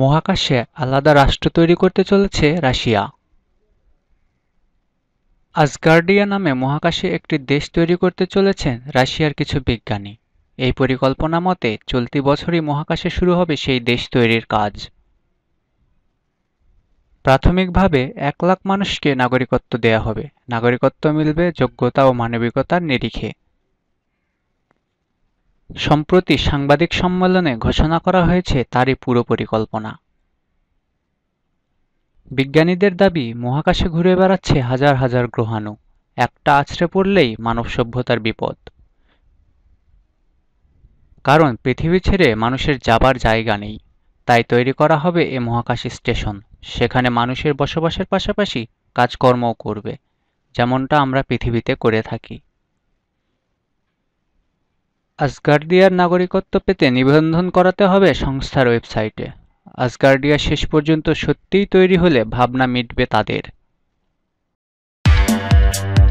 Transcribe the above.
মহাকাশে আলাদা রাষ্ট্র তৈরি করতে চলেছে রাশিয়া। আসগার্ডিয়া নামে মহাকাশে একটি দেশ তৈরি করতে চলেছেন রাশিয়ার কিছু বিজ্ঞানী। এই পরিকল্পনা মতে চলতি বছরই মহাকাশে শুরু হবে সেই দেশ তৈরির কাজ। প্রাথমিকভাবে 1 লাখ মানুষকে নাগরিকত্ব দেয়া হবে। নাগরিকত্ব মিলবে যোগ্যতা ও মানবিকতার নিরিখে। সম্প্রতি সাংবাদিক সম্মেলনে ঘোষণা করা হয়েছে তারই পুরো পরিকল্পনা। বিজ্ঞানীদের দাবি, মহাকাশে ঘুরে বেড়াচ্ছে হাজার হাজার গ্রহাণু। একটা আছড়ে পড়লেই মানব সভ্যতার বিপদ। কারণ পৃথিবী ছেড়ে মানুষের যাবার জায়গা নেই। তাই তৈরি করা হবে এ মহাকাশ স্টেশন। সেখানে মানুষের বসবাসের পাশাপাশি কাজকর্মও করবে, যেমনটা আমরা পৃথিবীতে করে থাকি। আসগার্ডিয়ার নাগরিকত্ব পেতে নিবন্ধন করাতে হবে সংস্থার ওয়েবসাইটে। আসগার্ডিয়া শেষ পর্যন্ত সত্যিই তৈরি হলে ভাবনা মিটবে তাদের।